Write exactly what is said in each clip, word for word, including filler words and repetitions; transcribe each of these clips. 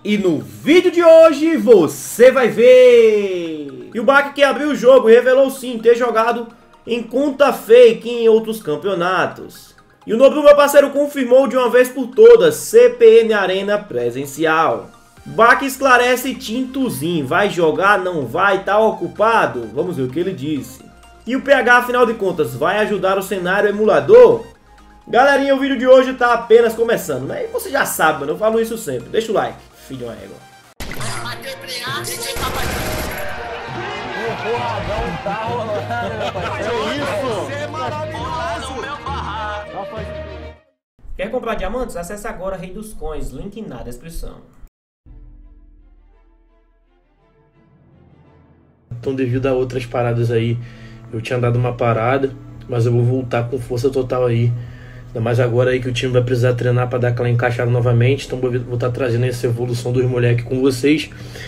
E no vídeo de hoje você vai ver... E o Bak que abriu o jogo revelou sim ter jogado em conta fake em outros campeonatos. E o Nobru, meu parceiro, confirmou de uma vez por todas C P N Arena presencial. Bak esclarece Tintuzinho, vai jogar, não vai, tá ocupado? Vamos ver o que ele disse. E o P H, afinal de contas, vai ajudar o cenário emulador? Galerinha, o vídeo de hoje tá apenas começando, né? E você já sabe, mano, eu falo isso sempre. Deixa o like, filho de uma égua. Quer comprar diamantes? Acesse agora Rei dos Coins, link na descrição. Então, devido a outras paradas aí, eu tinha dado uma parada, mas eu vou voltar com força total aí. Ainda mais agora aí que o time vai precisar treinar para dar aquela encaixada novamente. Então vou estar trazendo essa evolução dos moleques com vocês.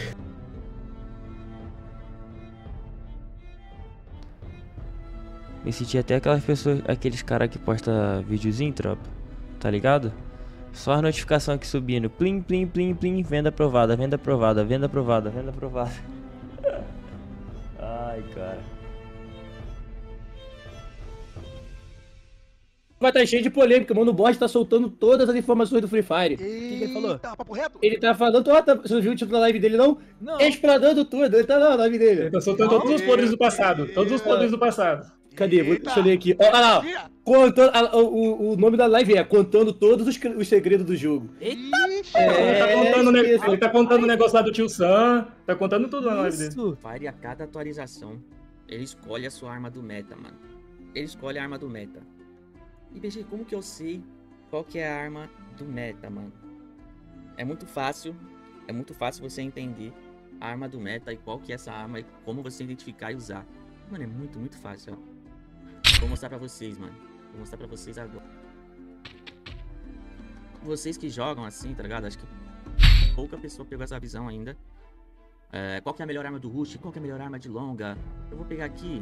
Me senti até aquelas pessoas, aqueles caras que postam videozinho, tropa, tá ligado? Só a notificação aqui subindo, plim, plim, plim, plim, venda aprovada, venda aprovada, venda aprovada, venda aprovada. Ai, cara. Vai estar cheio de polêmica, mano. O Borges tá soltando todas as informações do Free Fire. O que, que ele falou? Papo reto? Ele tá falando, ó, tá, você viu o título da live dele não? Não. Explanando tudo, ele tá lá na live dele. Ele tá soltando todos os podres do passado, todos os podres do passado. Cadê? Vou, deixa eu ler aqui. Ó, lá, ó. Contando, a, o, o nome da live é Contando Todos os, os Segredos do Jogo. Eita! É, ele tá contando, né, esqueci. ele tá contando o negócio lá do tio Sam, tá contando tudo na live dele. Fire, a cada atualização, ele escolhe a sua arma do meta, mano. Ele escolhe a arma do meta. E B G, como que eu sei qual que é a arma do meta, mano? É muito fácil, é muito fácil você entender a arma do meta e qual que é essa arma e como você identificar e usar. Mano, é muito, muito fácil, ó. Vou mostrar pra vocês, mano. Vou mostrar pra vocês agora. Vocês que jogam assim, tá ligado? Acho que pouca pessoa pegou essa visão ainda. É, qual que é a melhor arma do rush? Qual que é a melhor arma de longa? Eu vou pegar aqui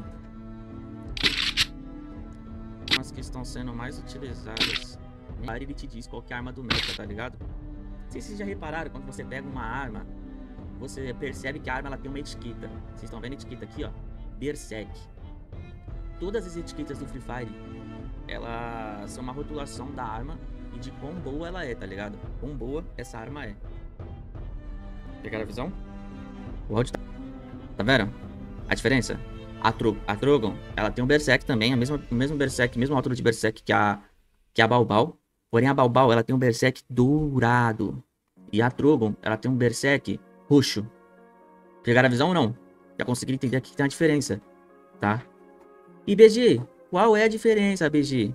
umas que estão sendo mais utilizadas. Aí ele te diz qual que é a arma do meta, tá ligado? Não sei se vocês já repararam, quando você pega uma arma, você percebe que a arma ela tem uma etiqueta. Vocês estão vendo a etiqueta aqui, ó? Berserk. Todas as etiquetas do Free Fire, elas são uma rotulação da arma e de quão boa ela é, tá ligado? Quão boa essa arma é. Pegaram a visão? O áudio tá... Tá vendo? A diferença? A, Tro a Trogon, ela tem um Berserk também, a mesma, o mesmo Berserk, mesma altura de Berserk que a, que a Baobao. Porém, a Baobao, ela tem um Berserk dourado. E a Trogon, ela tem um Berserk roxo. Pegaram a visão ou não? Já conseguiram entender aqui que tem uma diferença, tá? E B G, qual é a diferença, B G?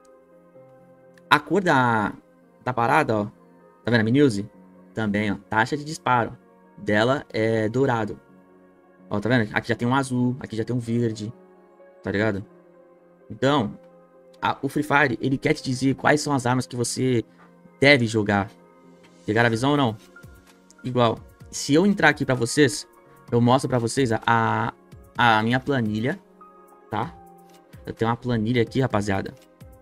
A cor da, da parada, ó. Tá vendo a Minuse? Também, ó. Taxa de disparo dela é dourado. Ó, tá vendo? Aqui já tem um azul, aqui já tem um verde. Tá ligado? Então, a, o Free Fire, ele quer te dizer quais são as armas que você deve jogar. Pegaram a visão ou não? Igual, se eu entrar aqui pra vocês, eu mostro pra vocês a, a, a minha planilha, tá? Eu tenho uma planilha aqui, rapaziada.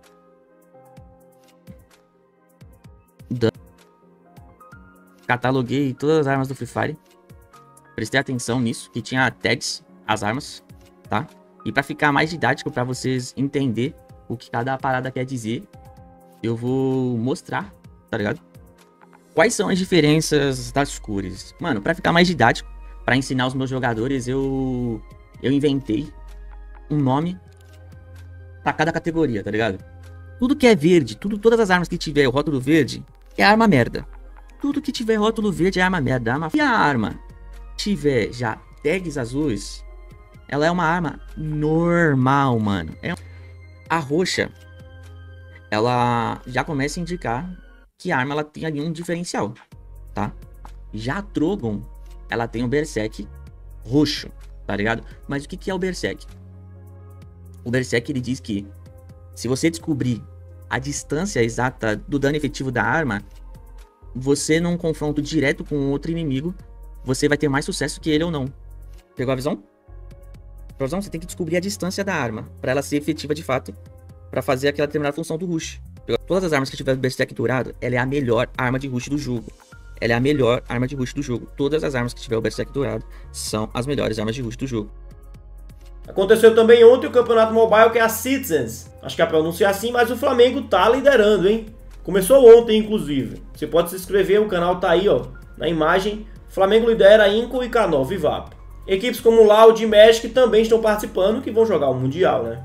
Cataloguei todas as armas do Free Fire. Prestei atenção nisso, que tinha tags, as armas, tá? E pra ficar mais didático, pra vocês entender o que cada parada quer dizer, eu vou mostrar, tá ligado? Quais são as diferenças das cores? Mano, pra ficar mais didático, pra ensinar os meus jogadores, eu, eu inventei um nome pra cada categoria, tá ligado? Tudo que é verde, tudo, todas as armas que tiver o rótulo verde, é arma merda. Tudo que tiver rótulo verde é arma merda. Arma... E a arma tiver já tags azuis, ela é uma arma normal, mano. É... A roxa, ela já começa a indicar que a arma ela tem ali um diferencial, tá? Já a Trogon, ela tem o Berserk roxo, tá ligado? Mas o que, que é o Berserk? O Berserk, ele diz que se você descobrir a distância exata do dano efetivo da arma, você num confronto direto com outro inimigo, você vai ter mais sucesso que ele ou não. Pegou a visão? Pegou a visão? Você tem que descobrir a distância da arma, pra ela ser efetiva de fato, pra fazer aquela determinada função do rush. Todas as armas que tiver Berserk dourado, ela é a melhor arma de rush do jogo. ela é a melhor arma de rush do jogo. Todas as armas que tiver o Berserk dourado são as melhores armas de rush do jogo. Aconteceu também ontem o campeonato mobile, que é a Citizens. Acho que a pronúncia é assim, mas o Flamengo tá liderando, hein? Começou ontem, inclusive. Você pode se inscrever, o canal tá aí, ó, na imagem. Flamengo lidera Inco e K nove e Vap. Equipes como Loud e Magic também estão participando, que vão jogar o Mundial, né?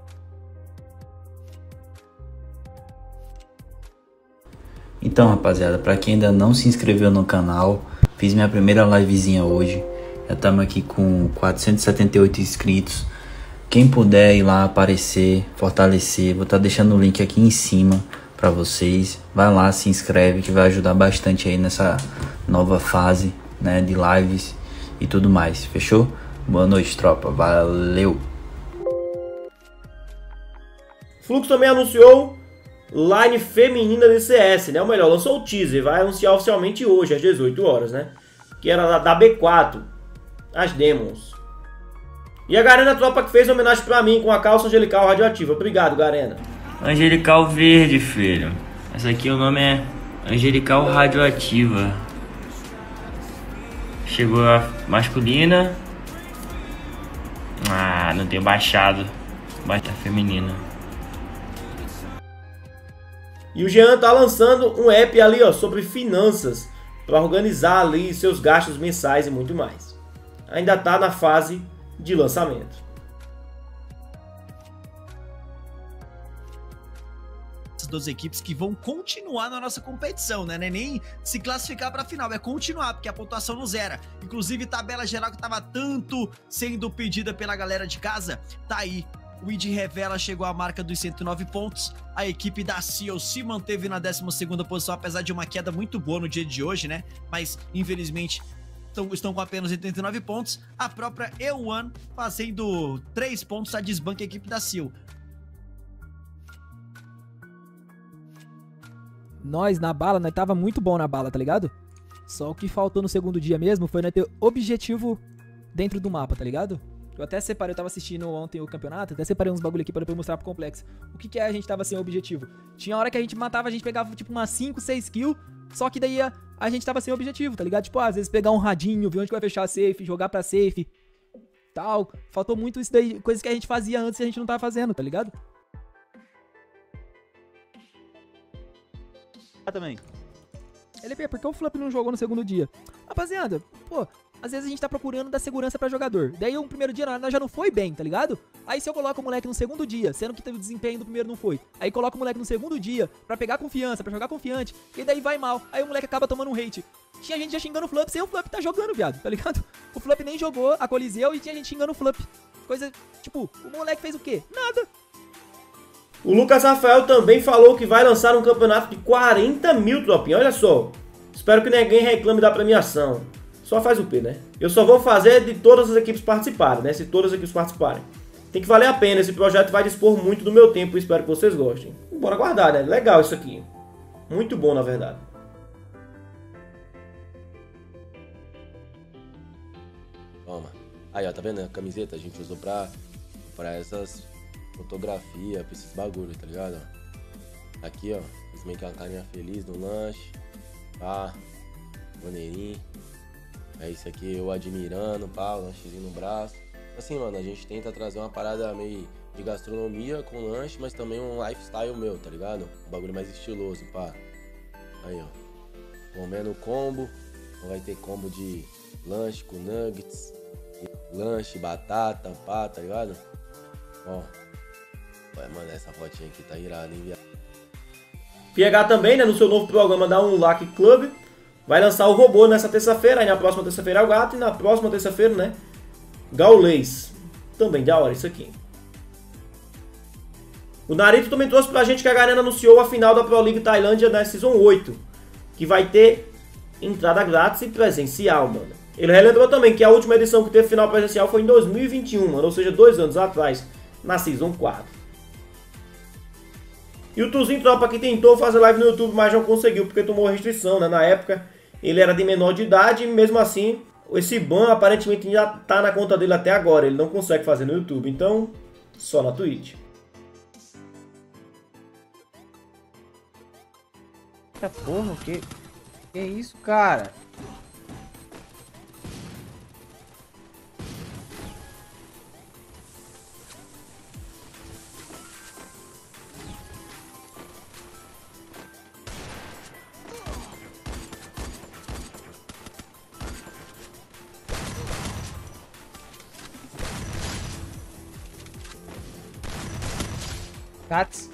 Então, rapaziada, pra quem ainda não se inscreveu no canal, fiz minha primeira livezinha hoje. Já estamos aqui com quatrocentos e setenta e oito inscritos. Quem puder ir lá aparecer, fortalecer, vou estar deixando o link aqui em cima para vocês. Vai lá, se inscreve, que vai ajudar bastante aí nessa nova fase, né, de lives e tudo mais. Fechou? Boa noite, tropa. Valeu! Fluxo também anunciou line feminina de C S, né? Ou melhor, lançou o teaser, vai anunciar oficialmente hoje, às dezoito horas, né? Que era da B quatro, as Demons. E a Garena Tropa que fez homenagem pra mim com a calça angelical radioativa. Obrigado, Garena. Angelical verde, filho. Essa aqui o nome é Angelical radioativa. Chegou a masculina. Ah, não tenho baixado. Baixa feminina. E o Jean tá lançando um app ali, ó, sobre finanças, para organizar ali seus gastos mensais e muito mais. Ainda tá na fase de lançamento. Essas duas equipes que vão continuar na nossa competição, né? Não é nem se classificar para a final, é continuar, porque a pontuação não zera. Inclusive, tabela geral que tava tanto sendo pedida pela galera de casa, tá aí. O I D Revela chegou à marca dos cento e nove pontos. A equipe da Seal se manteve na décima segunda posição, apesar de uma queda muito boa no dia de hoje, né? Mas, infelizmente, estão, estão com apenas oitenta e nove pontos. A própria E um fazendo três pontos, a desbanca a equipe da Seal. Nós, na bala, nós tava muito bom na bala, tá ligado? Só o que faltou no segundo dia mesmo foi nós ter objetivo dentro do mapa, tá ligado? Eu até separei, eu tava assistindo ontem o campeonato, até separei uns bagulho aqui pra depois mostrar pro Complexo. O que que é a gente tava sem objetivo? Tinha hora que a gente matava, a gente pegava tipo umas cinco, seis kills, só que daí a, a gente tava sem objetivo, tá ligado? Tipo, ah, às vezes pegar um radinho, ver onde que vai fechar a safe, jogar pra safe, tal. Faltou muito isso daí, coisas que a gente fazia antes e a gente não tava fazendo, tá ligado? Ah, também. L P, por que o Flop não jogou no segundo dia? Rapaziada, pô, às vezes a gente tá procurando dar segurança pra jogador. Daí um primeiro dia nós já não foi bem, tá ligado? Aí se eu coloco o moleque no segundo dia, sendo que teve o desempenho do primeiro não foi. Aí coloco o moleque no segundo dia pra pegar confiança, pra jogar confiante. E daí vai mal. Aí o moleque acaba tomando um hate. Tinha gente já xingando o Flop sem o Flop tá jogando, viado, tá ligado? O Flop nem jogou a Coliseu e tinha gente xingando o Flop. Coisa, tipo, o moleque fez o quê? Nada. O Lucas Rafael também falou que vai lançar um campeonato de quarenta mil, tropinha. Olha só. Espero que ninguém reclame da premiação. Só faz o P, né? Eu só vou fazer de todas as equipes participarem, né? Se todas as equipes participarem. Tem que valer a pena. Esse projeto vai dispor muito do meu tempo. Espero que vocês gostem. Bora guardar, né? Legal isso aqui. Muito bom, na verdade. Toma. Aí, ó. Tá vendo a camiseta? A gente usou pra, pra essas fotografias, pra esses bagulho, tá ligado? Aqui, ó. Fiz meio que uma carinha feliz no lanche. Pá. Maneirinho. É isso aqui, eu admirando, pá, o lanchezinho no braço. Assim, mano, a gente tenta trazer uma parada meio de gastronomia com lanche, mas também um lifestyle meu, tá ligado? Um bagulho mais estiloso, pá. Aí, ó. Comendo combo. Então vai ter combo de lanche com nuggets. Lanche, batata, pá, tá ligado? Ó. Vai, mano, essa fotinha aqui tá irada, hein, viado? P H também, né, no seu novo programa da Unlock Club. Vai lançar o robô nessa terça-feira, aí na próxima terça-feira é o gato, e na próxima terça-feira, né, Gaulês. Também da hora isso aqui. O Narito também trouxe pra gente que a Garena anunciou a final da Pro League Tailândia na Season oito, que vai ter entrada grátis e presencial, mano. Ele relembrou também que a última edição que teve final presencial foi em dois mil e vinte e um, mano, ou seja, dois anos atrás, na Season quatro. E o Tuzinho Tropa que tentou fazer live no YouTube, mas não conseguiu, porque tomou restrição, né? Na época, ele era de menor de idade, e mesmo assim, esse ban aparentemente já tá na conta dele até agora. Ele não consegue fazer no YouTube, então, só na Twitch. Eita porra, o que? Que isso, cara? Cats.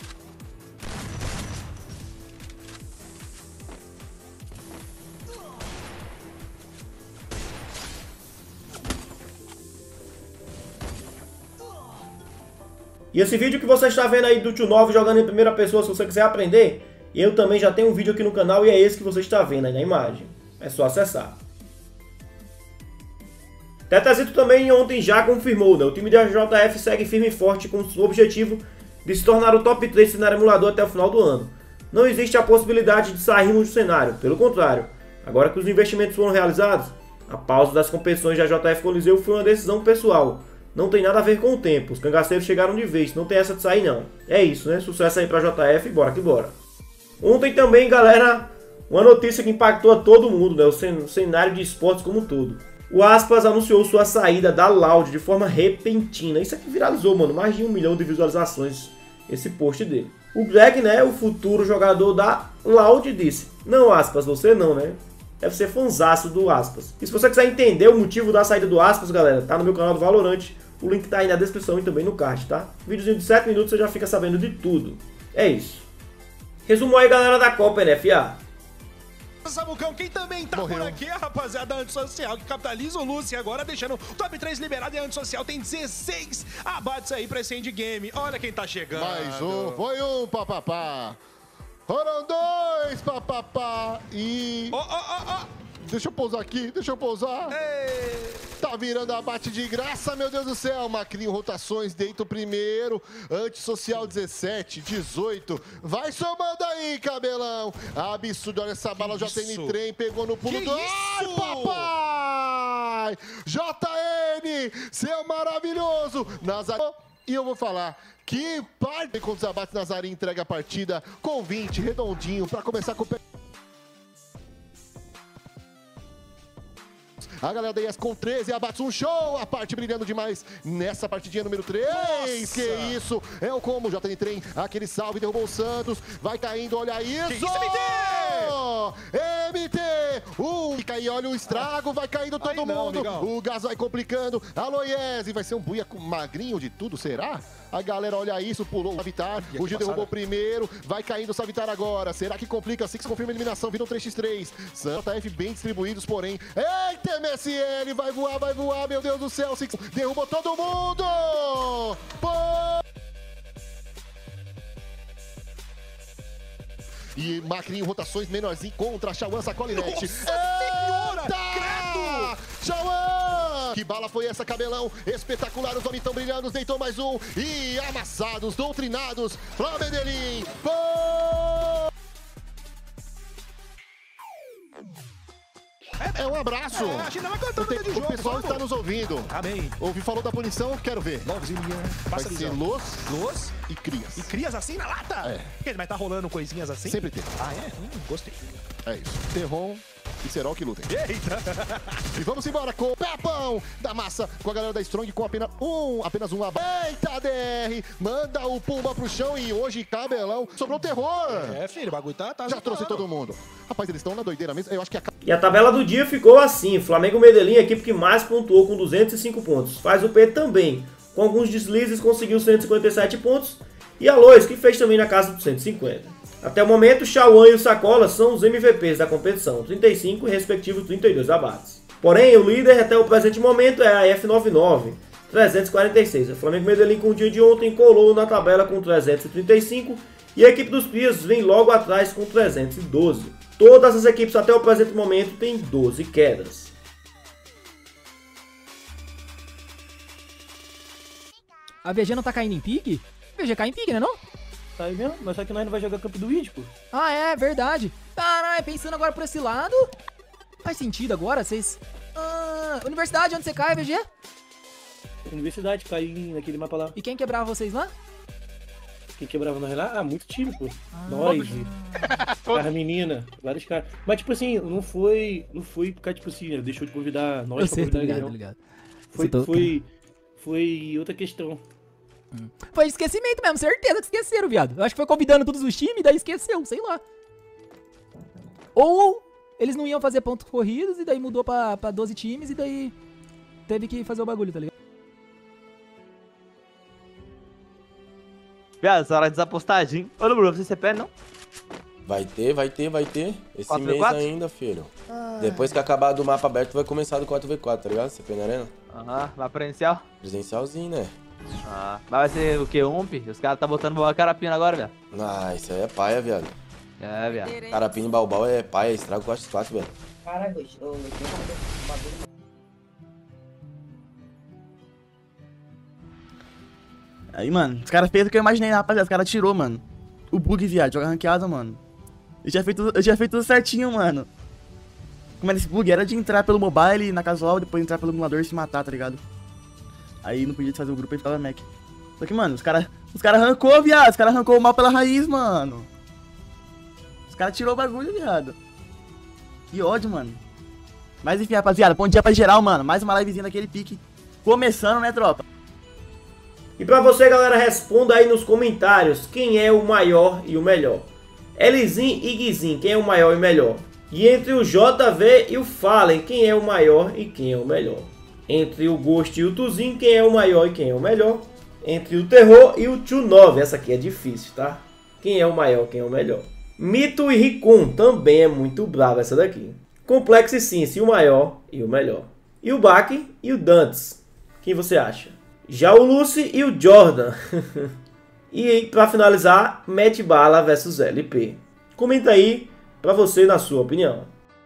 E esse vídeo que você está vendo aí do Tio nove jogando em primeira pessoa, se você quiser aprender, eu também já tenho um vídeo aqui no canal e é esse que você está vendo aí na imagem. É só acessar. Tetezito também ontem já confirmou, né? O time da J F segue firme e forte com o objetivo de se tornar o top três cenário emulador até o final do ano. Não existe a possibilidade de sairmos do cenário, pelo contrário. Agora que os investimentos foram realizados, a pausa das competições da J F Coliseu foi uma decisão pessoal. Não tem nada a ver com o tempo, os cangaceiros chegaram de vez, não tem essa de sair não. É isso, né? Sucesso aí pra J F, bora que bora. Ontem também, galera, uma notícia que impactou a todo mundo, né? O cenário de esportes como um todo. O Aspas anunciou sua saída da Loud de forma repentina. Isso aqui viralizou, mano, mais de um milhão de visualizações esse post dele. O Greg, né, o futuro jogador da Loud, disse: não, Aspas, você não, né? Deve ser fanzaço do Aspas. E se você quiser entender o motivo da saída do Aspas, galera, tá no meu canal do Valorant. O link tá aí na descrição e também no card, tá? Videozinho de sete minutos você já fica sabendo de tudo. É isso. Resumo aí, galera da Copa N F A. Samucão, quem também tá Morreu. Por aqui é a rapaziada antissocial que capitaliza o Lucy agora, deixando o top três liberado, e a antissocial tem dezesseis abates aí pra esse endgame. Olha quem tá chegando. Mais um, foi um, papapá. Foram dois, papapá. E... Oh, oh, oh, oh. Deixa eu pousar aqui, deixa eu pousar. Ei. Tá virando abate de graça, meu Deus do céu. Macrinho, rotações, deita o primeiro. Antissocial dezessete, dezoito. Vai somando aí, cabelão. Absurdo, olha essa bala. Já tem em trem, pegou no pulo que do... Ai, papai! J N, seu maravilhoso. Nazarinho. E eu vou falar que parte contra os abates, Nazarinho entrega a partida com vinte, redondinho, pra começar com o... A galera da I E S com treze abates, um show, a parte brilhando demais nessa partidinha número três. Nossa. Que isso, é o combo, J N Trem, aquele salve, derrubou o Santos, vai caindo, olha isso! Que isso, M T! M T! Uh, fica aí, olha o estrago, vai caindo todo aí mundo, não, o gás vai complicando, alô I E S, vai ser um buia magrinho de tudo, será? A galera olha isso, pulou o Savitar, o Gil derrubou o primeiro, vai caindo o Savitar agora, será que complica? Six confirma a eliminação, viram três por três, J F bem distribuídos, porém, eita, M S L, vai voar, vai voar, meu Deus do céu, Six derrubou todo mundo! Pô! E Macrinho, rotações menorzinho contra Chauan, Sacolinete. Nossa senhora! Credo! Chauan! Que bala foi essa, cabelão? Espetacular, os homens estão brilhando, deitou mais um. E amassados, doutrinados, Flamendelim. Pô! É um abraço. É, a China vai cantando o, te, jogo, o pessoal vamos. Está nos ouvindo. Amém. Ouvi, falou da punição, quero ver. Logozinho. Vai ser Los, Los e Crias. E Crias assim na lata? É. Porque vai estar tá rolando coisinhas assim? Sempre tem. Ah, é? Hum, gostei. É isso. Terron e Serol que lutem. Eita! E vamos embora com o Pepão da massa, com a galera da Strong com apenas um, apenas um abate. Eita, D R! Manda o Pumba pro chão e hoje, cabelão, sobrou terror. É, filho, o bagulho tá... tá Já trouxe todo mundo. Rapaz, eles estão na doideira mesmo. Eu acho que a... E a tabela do dia ficou assim. Flamengo Medellín, a equipe que mais pontuou com duzentos e cinco pontos. Faz o P também. Com alguns deslizes, conseguiu cento e cinquenta e sete pontos. E a Lois, que fez também na casa dos cento e cinquenta. Até o momento, o Chauan e o Sacola são os M V Ps da competição, trinta e cinco e respectivos trinta e dois abates. Porém, o líder até o presente momento é a F noventa e nove, trezentos e quarenta e seis. O Flamengo Medellín, com o dia de ontem, colou na tabela com trezentos e trinta e cinco e a equipe dos Crias vem logo atrás com trezentos e doze. Todas as equipes até o presente momento têm doze quedas. A V G não tá caindo em pique? A V G cai em pique, né não? Tá aí mesmo, mas só que nós não vai jogar Campo do Id, pô. Ah, é, verdade. Caralho, pensando agora por esse lado, faz sentido agora, vocês... Ah, universidade, onde você cai, V G? Universidade, cai naquele mapa lá. E quem quebrava vocês lá? Quem quebrava nós lá? Ah, muito time, pô. Ah, nós, as meninas, vários caras. Mas, tipo assim, não foi. Não foi porque, tipo assim, deixou de convidar nós eu pra sei, convidar tô ligado, ele, tô ligado. Foi, Tô... foi, foi outra questão. Hum. Foi esquecimento mesmo, certeza que esqueceram, viado. Eu acho que foi convidando todos os times, daí esqueceu, sei lá. Ou eles não iam fazer pontos corridos e daí mudou pra, pra doze times e daí teve que fazer o bagulho, tá ligado? Viado, essa hora desapostadinho. Ô, Bruno, você C P L não? Vai ter, vai ter, vai ter. Esse quatro v mês quatro? ainda, filho. Ah. Depois que acabar do mapa aberto, vai começar do quatro v quatro, tá ligado? C P na Arena. Aham, vai presencial? Presencialzinho, né? Ah, mas vai ser o quê? Ump? Os caras tá botando boa carapina agora, velho. Ah, isso aí é paia, viado. É, viado. Carapina e balbal é paia, estraga o quatro x quatro, velho. Caralho, eu tenho um bagulho. Aí, mano, os caras fez o que eu imaginei, rapaziada. Os caras tirou, mano. O bug, viado, joga ranqueada, mano. Eu tinha feito, eu tinha feito tudo certinho, mano. Como era esse bug? Era de entrar pelo mobile, na casual, depois entrar pelo emulador e se matar, tá ligado? Aí não podia fazer o grupo e ficava Mac. Só que, mano, os caras os cara arrancou, viado. Os caras arrancou o mal pela raiz, mano. Os caras tirou o bagulho, viado. Que ódio, mano. Mas enfim, rapaziada, bom dia pra geral, mano. Mais uma livezinha daquele pique. Começando, né, tropa? E pra você, galera, responda aí nos comentários quem é o maior e o melhor. Elizin e Guizin, quem é o maior e o melhor? E entre o J V e o Fallen, quem é o maior e quem é o melhor? Entre o Ghost e o Tuzin, quem é o maior e quem é o melhor? Entre o Terror e o Tio nove, essa aqui é difícil, tá? Quem é o maior, quem é o melhor? Mito e Rikun, também é muito brava essa daqui. Complex e Cincy, o maior e o melhor. E o Baki e o Dantes, quem você acha? Já o Lucy e o Jordan. E pra finalizar, Matt Bala versus L P. Comenta aí pra você na sua opinião.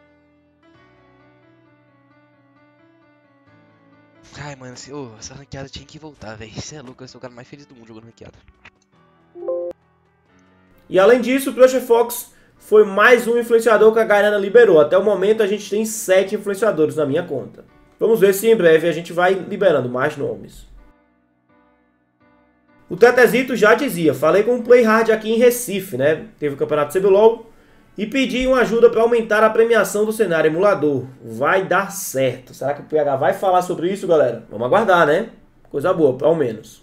Ai, mano, esse, oh, essa ranqueada tinha que voltar, velho. Você é louco, eu sou o cara mais feliz do mundo jogando ranqueada. E além disso, o Crusher Fox foi mais um influenciador que a Garena liberou. Até o momento a gente tem sete influenciadores na minha conta. Vamos ver se em breve a gente vai liberando mais nomes. O Tetezito já dizia, falei com o Play Hard aqui em Recife, né? Teve o campeonato C B L O L e pedi uma ajuda para aumentar a premiação do cenário emulador. Vai dar certo. Será que o P H vai falar sobre isso, galera? Vamos aguardar, né? Coisa boa, ao menos.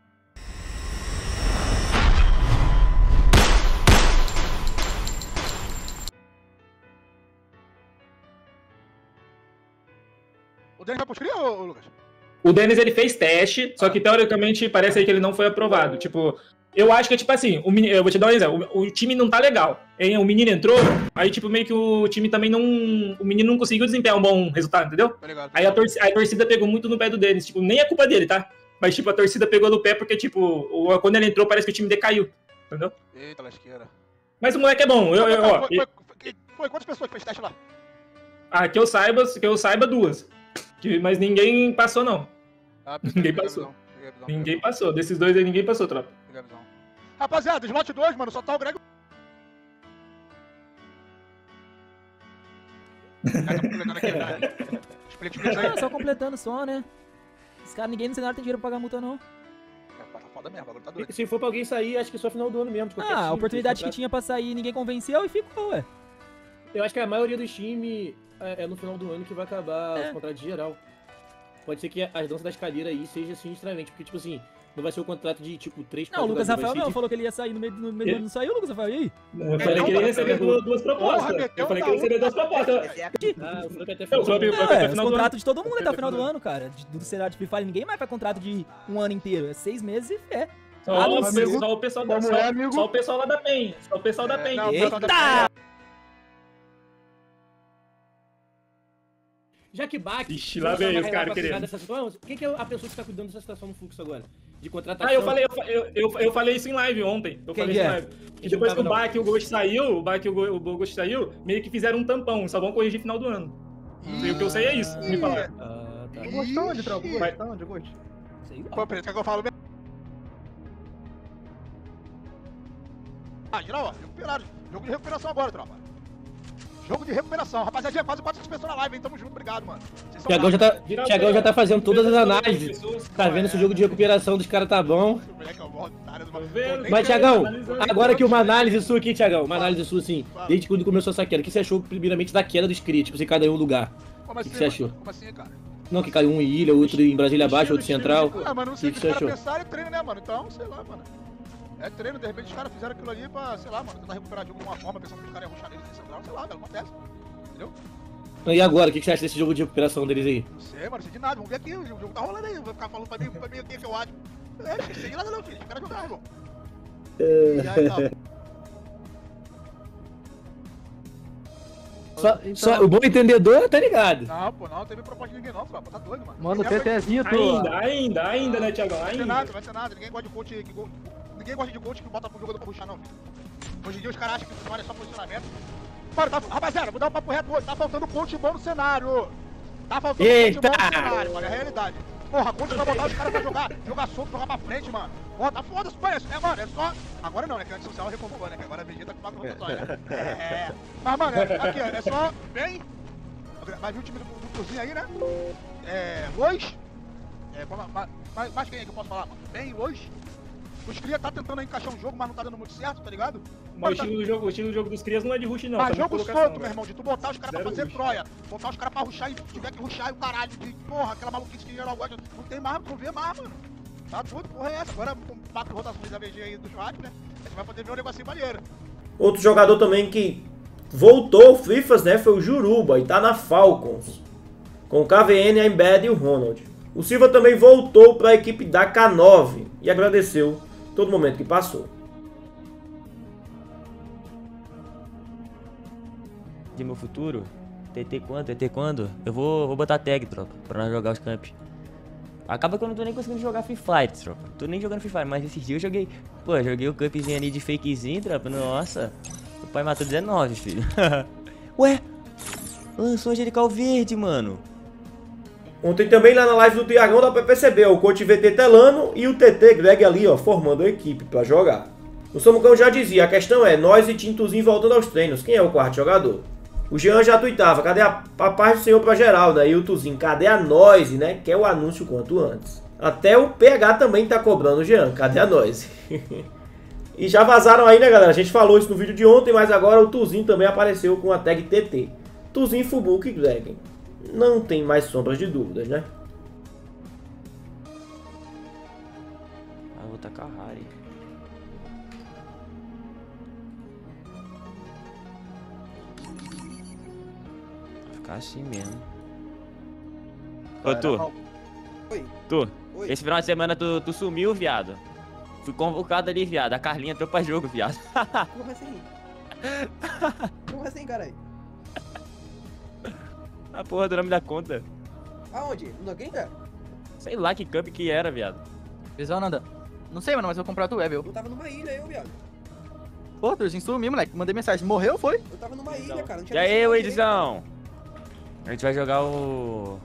O Denis vai pro Screen, ô, Lucas? O Denis, ele fez teste, só que teoricamente parece aí que ele não foi aprovado. Tipo, eu acho que, tipo assim, o menino, eu vou te dar um exemplo, o, o time não tá legal. Hein? O menino entrou, aí, tipo, meio que o time também não... O menino não conseguiu desempenhar um bom resultado, entendeu? Tá ligado, tá ligado. Aí a torcida, a torcida pegou muito no pé do Denis. Tipo, nem é culpa dele, tá? Mas, tipo, a torcida pegou no pé porque, tipo, o, quando ele entrou, parece que o time decaiu. Entendeu? Eita, lasqueira. Mas o moleque é bom. Eu, eu, ó, foi, foi, foi, foi quantas pessoas que fez teste lá? Ah, que eu saiba, que eu saiba duas. Que, mas ninguém passou, não. Ah, ninguém passou. Visão, ninguém passou. Desses dois aí, ninguém passou, tropa. Rapaziada, slot dois, mano, só tá o Greg. É, só completando só, né? Esse cara, ninguém no cenário tem dinheiro pra pagar multa, não. Tá foda mesmo, agora tá doido. Se for pra alguém sair, acho que só final do ano mesmo. Ah, a oportunidade que tinha pra sair, ninguém convenceu e ficou, ué. Eu acho que a maioria dos times é, é no final do ano que vai acabar É. os contratos geral. Pode ser que as danças das cadeiras aí seja assim extremamente, porque, tipo assim, não vai ser o contrato de, tipo, três, Não, o Lucas jogadores, Rafael vai ser não, de- falou que ele ia sair no meio, no meio do ano, não saiu, Lucas Rafael, e aí? Eu falei que ele ia receber duas, duas propostas. Eu falei que ele ia receber duas propostas. Ah, o Felipe até Eu falou. falei- Não, até é, os final do contratos ano. de todo mundo até o final do ano, cara. De- Do cenário de Free Fire, ninguém mais faz contrato de um ano inteiro. É seis meses e fé. Só, Ah, não só, sei. só o pessoal da, Como só, é, amigo? só o pessoal lá da Penha. Só o pessoal da Penha. não, o pessoal da Eita! Já que Bach... Ixi, lá vem os caras querendo. Quem que é a pessoa que tá cuidando dessa situação no fluxo agora? De contratação? Ah, eu falei, eu, fa- eu, eu, eu falei isso em live ontem. Eu Quem falei que isso em é? live. Que Que depois que o não tava, Bach e o Ghost saiu, o Bach e o Go- o Ghost saiu, meio que fizeram um tampão. Só vão corrigir final do ano. E o que eu sei é isso. Me falaram. Ah, tá. O Ghost tá onde, tropa? O Ghost Vai. tá onde, o Ghost? Sei lá. Pô, peraí, quer que eu falo mesmo? Ah, geral, ó, recuperaram. Jogo de recuperação agora, tropa. Jogo de recuperação. Rapaziada, quase quatro pessoas na live, hein? Tamo junto, obrigado, mano. Vocês são Tiagão já bravos. tá, Tiagão já tá fazendo todas as análises. Tá vendo se o jogo de recuperação dos caras tá bom. O moleque é o maior otário do Mas, Thiagão, agora que uma análise sua aqui, Thiagão, uma análise sua, assim, desde quando começou essa queda, o que você achou, primeiramente, da queda dos críticos, tipo, você cada um lugar? Como O assim, que você achou? Como assim, cara? Não, que caiu um em Ilha, outro em Brasília Abaixo, outro Central. Ah, mas não O sei que o que você os achou? caras pensaram e treino, né, mano? Então, sei lá, mano. É treino, de repente os caras fizeram aquilo ali pra, sei lá, mano, tentar recuperar de alguma forma, pensando que os caras iam rushar neles em Central, sei lá, velho, acontece. Entendeu? E agora, o que você acha desse jogo de recuperação deles aí? Não sei, mano, não sei de nada, vamos ver aqui, o jogo tá rolando aí, vai ficar falando pra mim, pra mim o que que eu acho. É, não sei de nada não, filho, eu quero jogar, irmão. E aí, tá. Só, só, o bom entendedor tá ligado. Não, pô, não, não teve proposta de ninguém não, tropa, tá doido, mano. Mano, o TTzinho, tu. Ainda, ainda, ainda, né, Thiagão? Não vai ter Ainda. nada, não vai ter nada, ninguém gosta de coach que go... Ninguém gosta de coach que bota pro jogador pra rushar, não, filho. Hoje em dia os caras acham que futebol é só posicionamento. Mano, tá, rapaziada, vou dar um papo reto hoje, tá faltando coach bom no cenário. Tá faltando Eita! coach bom no cenário, mano, é a realidade. Porra, coach pra botar os caras pra jogar, jogar solto, jogar pra frente, mano. Porra, tá foda, se conhece, é, mano, é só... Agora não, né, que a antissocial reformou, né, que agora a V G tá com quatro rotações, né. É... Mas, mano, é, aqui, ó, é só... Vem... Vai vir o time do, do Cruzinho aí, né? É... Lois... É, mais, mais, mais quem é que eu posso falar, mano? Bem, Lois... Os cria tá tentando encaixar um jogo, mas não tá dando muito certo, tá ligado? Mas o estilo, do jogo, o estilo do jogo dos crias não é de rush, não. Mas tá jogo colocação, solto, meu velho. irmão, de tu botar os caras pra fazer rush. Troia, botar os caras pra rushar e tiver que rushar e o caralho de, porra, aquela maluquice que geral gosta, não tem mais, não vê mais, mano. Tá tudo, porra é essa? Agora com quatro rotações da V G aí do churrasco, né? A gente vai poder ver um negocinho maneiro. Outro jogador também que voltou ao Frifas, né, foi o Juruba e tá na Falcons. Com o K V N, a Embed e o Ronald. O Silva também voltou para a equipe da K nove e agradeceu todo momento que passou. De meu futuro, T T quando? T T quando? Eu vou, vou botar tag, tropa, pra nós jogar os camps. Acaba que eu não tô nem conseguindo jogar Free Fire, tropa. Tô nem jogando Free Fire, mas esses dias eu joguei. Pô, joguei o campzinho ali de fakezinho, tropa. Nossa, o pai matou dezenove, filho. Ué, lançou Angelical Verde, mano. Ontem também lá na live do Thiagão dá pra perceber, ó, o coach V T Telano e o T T Greg ali, ó, formando a equipe pra jogar. O Samucão já dizia, a questão é, nós e Tintuzinho voltando aos treinos, quem é o quarto jogador? O Jean já tuitava, cadê a, a paz do Senhor pra geral, né? E o Tuzinho, cadê a noise, né? Quer o anúncio quanto antes. Até o P H também tá cobrando o Jean, cadê a noise? E já vazaram aí, né, galera? A gente falou isso no vídeo de ontem, mas agora o Tuzinho também apareceu com a tag T T. Tuzinho, Fubuki e Greg. Não tem mais sombras de dúvidas, né? Ah, vou tacar Harry. Vai ficar assim mesmo. Ô, tu. Oi. Tu. Oi. Esse final de semana tu, tu sumiu, viado. Fui convocado ali, viado. A Carlinha entrou pra jogo, viado. Como assim? Como assim, caralho? A porra do nome da conta. Aonde? No Game, cara? Sei lá que camp que era, viado. Visão, Nanda. Não sei, mano, mas eu vou comprar tu web, eu. Eu tava numa ilha, eu, viado. Pô, Turzinho sumiu, moleque. Mandei mensagem. Morreu, foi? Eu tava numa ilha, cara. Não E tinha aí, visto ô direito. edição? A gente vai jogar o...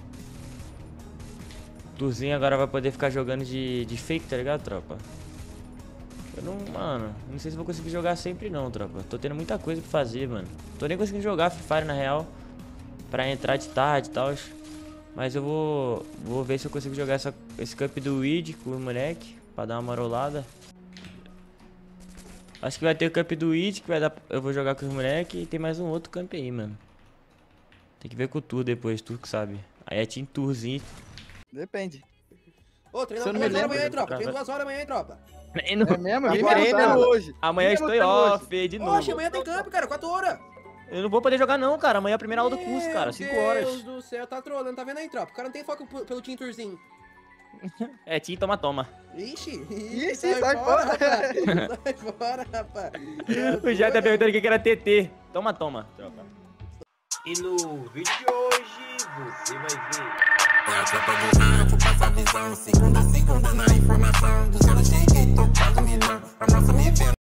Turzinho agora vai poder ficar jogando de, de fake, tá ligado, tropa? Eu não, mano, não sei se vou conseguir jogar sempre não, tropa. Tô tendo muita coisa pra fazer, mano. Tô nem conseguindo jogar Free Fire, na real. Pra entrar de tarde e tal. Mas eu vou, vou ver se eu consigo jogar essa, esse camp do Weed com o moleque. Pra dar uma marolada. Acho que vai ter o camp do Weed, que vai dar, eu vou jogar com os moleque. E tem mais um outro camp aí, mano. Tem que ver com o Tour depois, tu que sabe. Aí é Team Tourzinho. Depende. Ô, treina Se eu não duas me horas lembro, amanhã, hein, tropa. cara. Treina duas horas amanhã, hein, tropa. É mesmo? Eu Que vim treino, treinando mano? hoje. Amanhã Vim estou treinando off de novo. Oxe, amanhã tem camp, cara. quatro horas. Eu não vou poder jogar não, cara. Amanhã é a primeira aula do curso, cara. cinco horas. Meu Deus do céu, tá trolando. Tá vendo aí, tropa? O cara não tem foco p- pelo Team Tourzinho. É, Team toma, toma. Ixi, Ixi, sai, sai fora, fora. rapaz. Sai fora, rapaz. O Jé tá perguntando o que que era T T. Toma, toma. E no vídeo de hoje, você vai ver... É a tropa do campo, passa a visão. Segunda, segunda na informação. Do zero cheguei, tô quase um milhão. A nossa me vendo.